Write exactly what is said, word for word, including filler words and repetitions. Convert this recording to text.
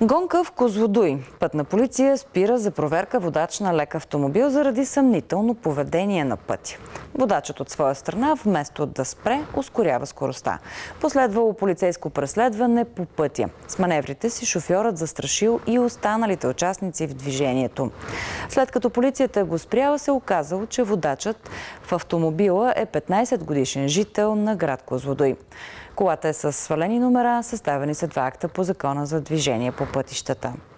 Гонка в Козлодуй. Пътна полиция спира за проверка водач на лек автомобил заради съмнително поведение на пътя. Водачът от своя страна, вместо да спре, ускорява скоростта. Последвало полицейско преследване по пътя. С маневрите си шофьорът застрашил и останалите участници в движението. След като полицията го спряла, се оказало, че водачът в автомобила е петнайсет годишен жител на град Козлодуй. Колата е с свалени номера, съставени са два акта по закона за движение по пътищата.